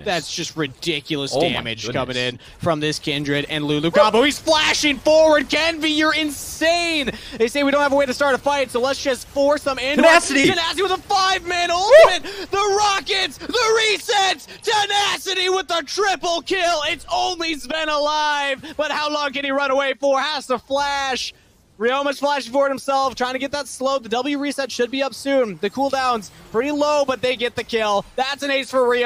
That's just ridiculous Oh my damage goodness. coming in from this Kindred and Lulu combo. He's flashing forward. Kenvi, you're insane. They say we don't have a way to start a fight, so let's just force them into Tenacity! Tenacity with a 5-man ultimate. The Rockets, the resets. Tenacity with the triple kill. It's only Sven alive, but how long can he run away for? Has to flash. Ryoma's flashing forward himself, trying to get that slow. The W reset should be up soon. The cooldown's pretty low, but they get the kill. That's an ace for Ryoma.